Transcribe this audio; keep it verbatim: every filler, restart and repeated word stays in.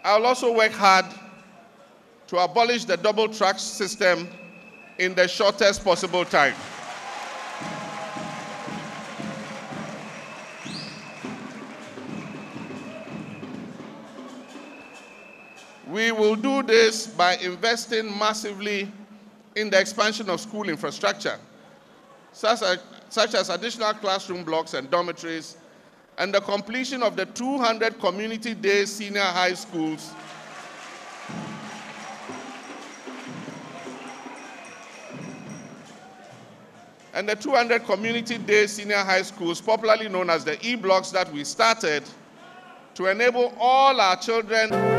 I will also work hard to abolish the double track system in the shortest possible time. We will do this by investing massively in the expansion of school infrastructure, such as, such as additional classroom blocks and dormitories, and the completion of the two hundred community day senior high schools and the two hundred community day senior high schools, popularly known as the E-blocks, that we started to enable all our children